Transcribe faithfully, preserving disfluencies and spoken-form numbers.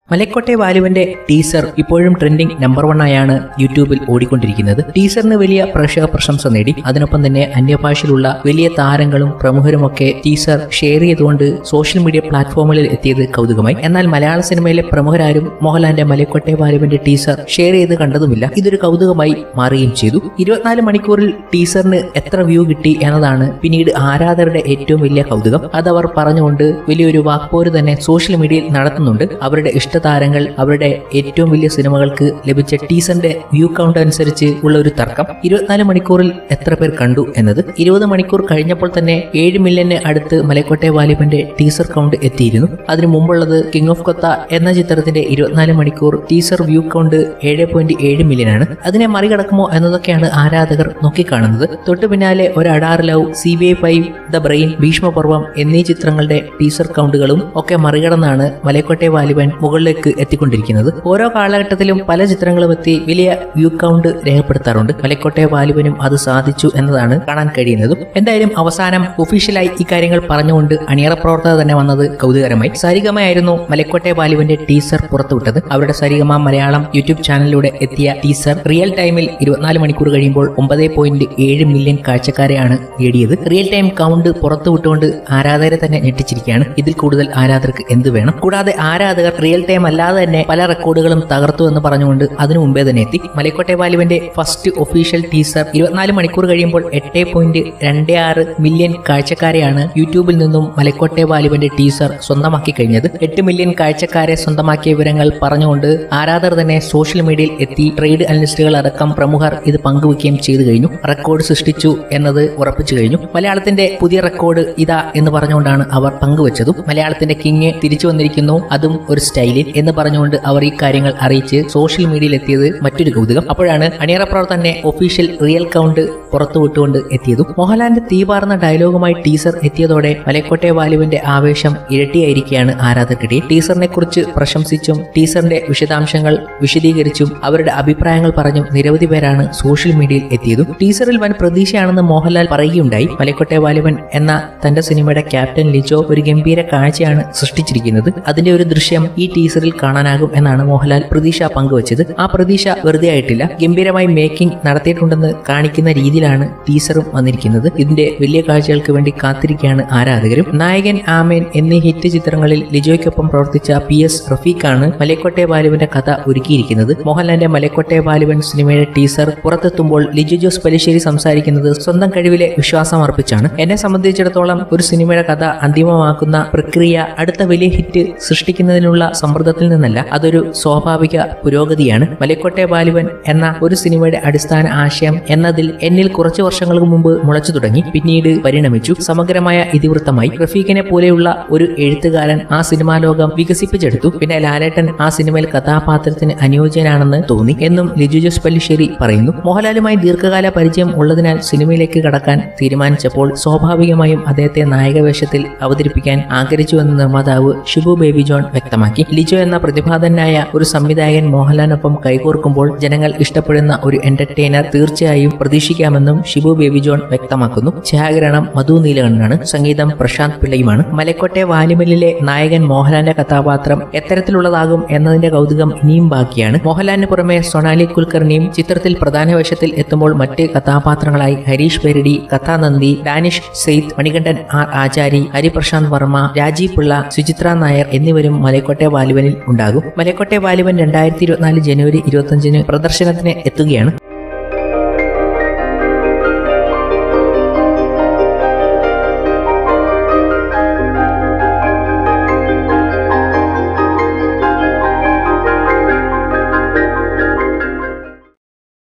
മലക്കോട്ടെ വാലുവിന്റെ ടീസർ ഇപ്പോഴും trending number one ആയാണ് യൂട്യൂബിൽ ഓടിക്കൊണ്ടിരിക്കുന്നത്. ടീസറിന് വലിയ പ്രേക്ഷക പ്രശംസ നേടി. അതിനൊപ്പം തന്നെ അന്യഭാഷയിലുള്ള വലിയ താരങ്ങളും പ്രമുഖരുമൊക്കെ ടീസർ ഷെയർ ചെയ്തുകൊണ്ട് സോഷ്യൽ മീഡിയ പ്ലാറ്റ്ഫോമുകളിൽ എത്തിയത് കൗതുകമായി. എന്നാൽ മലയാള സിനിമയിലെ പ്രമുഖരാരും മോഹൻലാലിന്റെ മലക്കോട്ടെ വാലുവിന്റെ ടീസർ ഷെയർ ചെയ്ത് കണ്ടതുമില്ല. ഇതൊരു കൗതുകമായി മാറുകയും ചെയ്തു. ഇരുപത്തിനാല് മണിക്കൂറിൽ ടീസറിന് എത്ര വ്യൂ കിട്ടി എന്നതാണ് പിന്നീട് ആരാധകരുടെ ഏറ്റവും വലിയ കൗതുകം. അതവർ പറഞ്ഞുകൊണ്ട് വലിയൊരു വാക്പോര് തന്നെ സോഷ്യൽ മീഡിയയിൽ നടത്തുന്നുണ്ട്. അവരുടെ ഇഷ്ട താരങ്ങൾ അവരുടെ ഏറ്റവും വലിയ സിനിമകൾക്ക് ലഭിച്ച ടീസറിന്റെ വ്യൂ കൗണ്ട് അനുസരിച്ച് ഉള്ള ഒരു തർക്കം. ഇരുപത്തിനാല് മണിക്കൂറിൽ എത്ര പേർ കണ്ടു എന്നത്. ഇരുപത് മണിക്കൂർ കഴിഞ്ഞപ്പോൾ തന്നെ ഏഴ് മില്യന് അടുത്ത് മലക്കോട്ടെ വാലുവിന്റെ ടീസർ കൗണ്ട് എത്തിയിരുന്നു. അതിനു മുമ്പുള്ളത് കിങ് ഓഫ് കൊത്ത എന്ന ചിത്രത്തിന്റെ ഇരുപത്തിനാല് മണിക്കൂർ ടീസർ വ്യൂ കൗണ്ട് ഏഴ് പോയിന്റ് ഏഴ് മില്യൺ ആണ്. അതിനെ മറികടക്കുമോ എന്നതൊക്കെയാണ് ആരാധകർ നോക്കിക്കാണുന്നത്. തൊട്ടു പിന്നാലെ ഒരു Adaar love, C B I five, the brain, Bheeshmaparvam എന്നീ ചിത്രങ്ങളുടെ ടീസർ കൗണ്ടുകളും ഒക്കെ മറികടന്നാണ് മലക്കോട്ടെ വാലുവൻ മുകളിൽ എത്തിക്കൊണ്ടിരിക്കുന്നത്. ഓരോ കാലഘട്ടത്തിലും പല ചിത്രങ്ങളും എത്തി വലിയ വ്യൂ കൗണ്ട് രേഖപ്പെടുത്താറുണ്ട്. മലക്കോട്ടെ വാലുവിനും അത് സാധിച്ചു എന്നതാണ് കാണാൻ കഴിയുന്നതും. എന്തായാലും അവസാനം ഒഫീഷ്യലായി ഇക്കാര്യങ്ങൾ പറഞ്ഞുകൊണ്ട് അണിയറ പ്രവർത്തകർ തന്നെ വന്നത് കൗതുകരമായി. സരിഗമയായിരുന്നു മലക്കോട്ടെ വാലുവിന്റെ ടീസർ പുറത്തുവിട്ടത്. അവരുടെ സരിഗമ മലയാളം യൂട്യൂബ് ചാനലിലൂടെ എത്തിയ ടീസർ റിയൽ ടൈമിൽ ഇരുപത്തിനാല് മണിക്കൂർ കഴിയുമ്പോൾ ഒമ്പത് പോയിന്റ് ഏഴ് മില്യൺ കാഴ്ചക്കാരെയാണ് നേടിയത്. റിയൽ ടൈം കൗണ്ട് പുറത്തുവിട്ടുകൊണ്ട് ആരാധകരെ തന്നെ ഞെട്ടിച്ചിരിക്കുകയാണ്. ഇതിൽ കൂടുതൽ ആരാധകർക്ക് എന്ത് വേണം? കൂടാതെ ആരാധകർ റിയൽ ടൈം അല്ലാതെ തന്നെ പല റെക്കോർഡുകളും തകർത്തു എന്ന് പറഞ്ഞുകൊണ്ട് അതിനു മുമ്പേ തന്നെ എത്തി. മലക്കോട്ടെ വാലുവിന്റെ ഫസ്റ്റ് ഒഫീഷ്യൽ ടീസർ ഇരുപത്തിനാല് മണിക്കൂർ കഴിയുമ്പോൾ എട്ട് പോയിന്റ് രണ്ട് ആറ് മില്യൺ കാഴ്ചക്കാരെയാണ് യൂട്യൂബിൽ നിന്നും മലക്കോട്ടെ വാലുവിന്റെ ടീസർ സ്വന്തമാക്കി കഴിഞ്ഞത്. എട്ട് മില്യൺ കാഴ്ചക്കാരെ സ്വന്തമാക്കിയ വിവരങ്ങൾ പറഞ്ഞുകൊണ്ട് ആരാധകർ തന്നെ സോഷ്യൽ മീഡിയയിൽ എത്തി. ട്രേഡ് അനലിസ്റ്റുകൾ അടക്കം പ്രമുഖർ ഇത് പങ്കുവയ്ക്കുകയും ചെയ്തു കഴിഞ്ഞു. റെക്കോർഡ് സൃഷ്ടിച്ചു എന്നത് ഉറപ്പിച്ചു കഴിഞ്ഞു. മലയാളത്തിന്റെ പുതിയ റെക്കോർഡ് ഇതാ എന്ന് പറഞ്ഞുകൊണ്ടാണ് അവർ പങ്കുവച്ചതും. മലയാളത്തിന്റെ കിങ് തിരിച്ചു വന്നിരിക്കുന്നു, അതും ഒരു സ്റ്റൈലിൽ എന്ന് പറഞ്ഞുകൊണ്ട് അവർ ഈ കാര്യങ്ങൾ അറിയിച്ച് സോഷ്യൽ മീഡിയയിൽ എത്തിയത് മറ്റൊരു കൗതുകം. അപ്പോഴാണ് അണിയറ പ്രവർത്തകർ തന്നെ ഒഫീഷ്യൽ റിയൽ കൗണ്ട് പുറത്തുവിട്ടുകൊണ്ട് എത്തിയതും. മോഹൻലാലിന്റെ തീപാർന്ന ഡയലോഗുമായി ടീസർ എത്തിയതോടെ മലക്കോട്ടെ വാലുവിന്റെ ആവേശം ഇരട്ടിയായിരിക്കുകയാണ് ആരാധകർക്കിടയിൽ. ടീസറിനെ കുറിച്ച് പ്രശംസിച്ചും ടീസറിന്റെ വിശദാംശങ്ങൾ വിശദീകരിച്ചും അവരുടെ അഭിപ്രായങ്ങൾ പറഞ്ഞും നിരവധി പേരാണ് സോഷ്യൽ മീഡിയയിൽ എത്തിയതും. ടീസറിൽ വൻ പ്രതീക്ഷയാണെന്ന് മോഹൻലാൽ പറയുകയുണ്ടായി. മലക്കോട്ടെ വാലുവൻ എന്ന തന്റെ സിനിമയുടെ ക്യാപ്റ്റൻ ലിജോ ഒരു ഗംഭീര കാഴ്ചയാണ് സൃഷ്ടിച്ചിരിക്കുന്നത്. അതിന്റെ ഒരു ദൃശ്യം ഈ ടീസറിൽ കാണാനാകും എന്നാണ് മോഹൻലാൽ പ്രതീക്ഷ പങ്കുവച്ചത്. ആ പ്രതീക്ഷ വെറുതെ ആയിട്ടില്ല. ഗംഭീരമായി മേക്കിംഗ് നടത്തിയിട്ടുണ്ടെന്ന് കാണിക്കുന്ന രീതിയിലാണ് ടീസറും വന്നിരിക്കുന്നത്. ഇതിന്റെ വലിയ കാഴ്ചകൾക്ക് വേണ്ടി കാത്തിരിക്കുകയാണ് ആരാധകരും. നായകൻ, ആമേൻ എന്നീ ഹിറ്റ് ചിത്രങ്ങളിൽ ലിജോയ്ക്കൊപ്പം പ്രവർത്തിച്ച പി എസ് റഫീഖാണ് മലക്കോട്ടെ വാലുവിന്റെ കഥ ഒരുക്കിയിരിക്കുന്നത്. മോഹൻലാലിന്റെ മലക്കോട്ടെ വാലുവൻ സിനിമയുടെ ടീസർ പുറത്തെത്തുമ്പോൾ ലിജോ ജോസ് പല്ലിശ്ശേരി സംസാരിക്കുന്നത് സ്വന്തം കഴിവിലെ വിശ്വാസം അർപ്പിച്ചാണ്. എന്നെ സംബന്ധിച്ചിടത്തോളം ഒരു സിനിമയുടെ കഥ അന്തിമമാക്കുന്ന പ്രക്രിയ അടുത്ത വലിയ ഹിറ്റ് സൃഷ്ടിക്കുന്നതിനുള്ള സമ്മർദ്ദത്തിൽ നിന്നല്ല, അതൊരു സ്വാഭാവിക പുരോഗതിയാണ്. മലക്കോട്ടെ വാലുവൻ എന്ന ഒരു സിനിമയുടെ അടിസ്ഥാന ആശയം എന്നതിൽ എന്നിൽ കുറച്ചു വർഷങ്ങൾക്ക് മുമ്പ് മുളച്ചു തുടങ്ങി, പിന്നീട് പരിണമിച്ചു, സമഗ്രമായ ഇതിവൃത്തമായി. റഫീഖിനെ പോലെയുള്ള ഒരു എഴുത്തുകാരൻ ആ സിനിമാ ലോകം വികസിപ്പിച്ചെടുത്തു. പിന്നെ ലാലേട്ടൻ ആ സിനിമയിൽ കഥാപാത്രത്തിന് അനുയോജ്യനാണെന്ന് തോന്നി എന്നും ലിജോ ജോസ് പല്ലിശ്ശേരി പറയുന്നു. മോഹൻലാലുമായി ദീർഘകാല പരിചയം ഉള്ളതിനാൽ സിനിമയിലേക്ക് കടക്കാൻ തീരുമാനിച്ചപ്പോൾ സ്വാഭാവികമായും അദ്ദേഹത്തെ നായകവേഷത്തിൽ അവതരിപ്പിക്കാൻ ആഗ്രഹിച്ചുവെന്ന് നിർമ്മാതാവ് ഷിബു ബേബി ജോൺ വ്യക്തമാക്കി. ലിജോ എന്ന പ്രതിഭാതനായ ഒരു സംവിധായകൻ മോഹൻലാലിനൊപ്പം കൈകോർക്കുമ്പോൾ ജനങ്ങൾ ഇഷ്ടപ്പെടുന്ന ഒരു എന്റർടൈനർ തീർച്ചയായും പ്രതീക്ഷിക്കാമെന്നും ഷിബു ബേബി ജോൺ വ്യക്തമാക്കുന്നു. ഛായാഗ്രഹണം മധു നീലകണ്ഠനാണ്. സംഗീതം പ്രശാന്ത് പിള്ളയുമാണ്. മലക്കോട്ടെ വാലുവിലെ നായകൻ മോഹൻലാലിന്റെ കഥാപാത്രം എത്തരത്തിലുള്ളതാകും എന്നതിന്റെ കൗതുകം ഇനിയും ബാക്കിയാണ്. മോഹൻലാലിന് പുറമെ സൊണാലി കുൽക്കർണിയും ചിത്രത്തിൽ പ്രധാന വേഷത്തിൽ എത്തുമ്പോൾ മറ്റ് കഥാപാത്രങ്ങളായി ഹരീഷ് പെരടി, കഥാനന്ദി, ഡാനിഷ് സെയ്ദ്, മണികണ്ഠൻ ആർ ആചാരി, ഹരിപ്രശാന്ത് വർമ്മ, രാജീവ് പിള്ള, സുചിത്ര നായർ എന്നിവരും മലക്കോട്ടെ വാലുവനിൽ ഉണ്ടാകും. മലക്കോട്ടെ വാലുവൻ രണ്ടായിരത്തി ഇരുപത്തിനാല് ജനുവരി ഇരുപത്തി അഞ്ചിന് പ്രദർശനത്തിന് എത്തുകയാണ്.